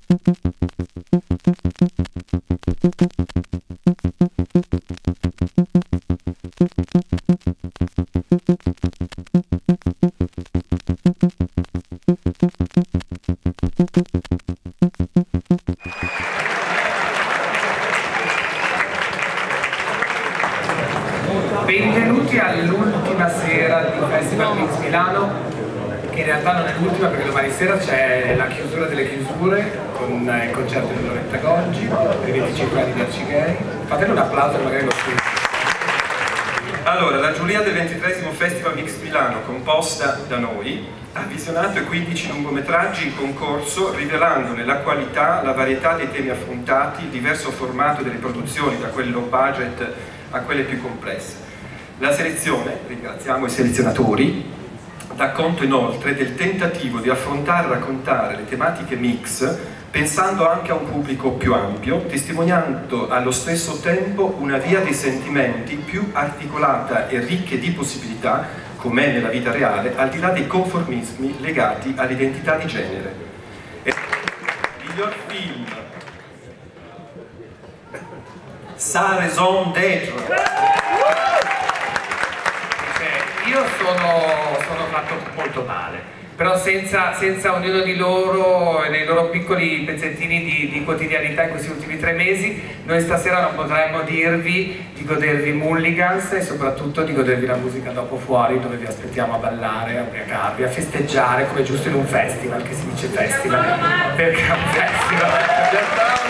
Benvenuti all'ultima sera di Festival Mix Milano, che in realtà non è l'ultima perché domani sera c'è la chiusura delle chiusure con il concerto di Loretta Goggi per i 25 anni di Arcigay. Fatele un applauso, magari lo scrivo. Allora, la giuria del 23esimo Festival Mix Milano, composta da noi, ha visionato 15 lungometraggi in concorso, rivelandone la qualità, la varietà dei temi affrontati, il diverso formato delle produzioni, da quelle low budget a quelle più complesse. La selezione, ringraziamo i selezionatori, dà conto inoltre del tentativo di affrontare e raccontare le tematiche mix pensando anche a un pubblico più ampio, testimoniando allo stesso tempo una via dei sentimenti più articolata e ricca di possibilità, com'è nella vita reale, al di là dei conformismi legati all'identità di genere. Miglior film: Sa raison d'être. Io sono fatto molto male, però senza ognuno di loro e nei loro piccoli pezzettini di quotidianità in questi ultimi 3 mesi, noi stasera non potremmo dirvi di godervi Mulligans e soprattutto di godervi la musica dopo fuori, dove vi aspettiamo a ballare, a ubriacarvi, a festeggiare come giusto in un festival, che si dice festival, perché è un festival.